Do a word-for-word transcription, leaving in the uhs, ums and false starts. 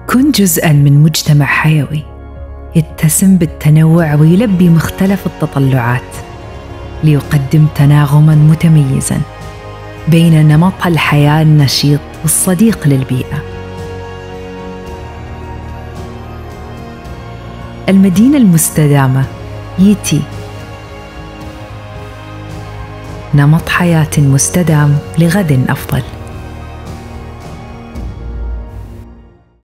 كن جزءاً من مجتمع حيوي يتسم بالتنوع ويلبي مختلف التطلعات ليقدم تناغماً متميزاً بين نمط الحياة النشيط والصديق للبيئة. المدينة المستدامة يتي، نمط حياة مستدام لغد أفضل.